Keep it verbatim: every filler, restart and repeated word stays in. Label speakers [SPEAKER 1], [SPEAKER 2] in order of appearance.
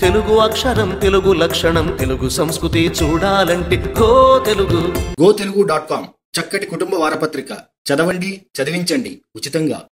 [SPEAKER 1] తెలుగు అక్షరం తెలుగు లక్షణం తెలుగు సంస్కృతి చూడాలంటే go Telugu.
[SPEAKER 2] Go Telugu dot com చక్కటి కుటుంబ వారపత్రిక. చదవండి, చదివించండి ఉచితంగా.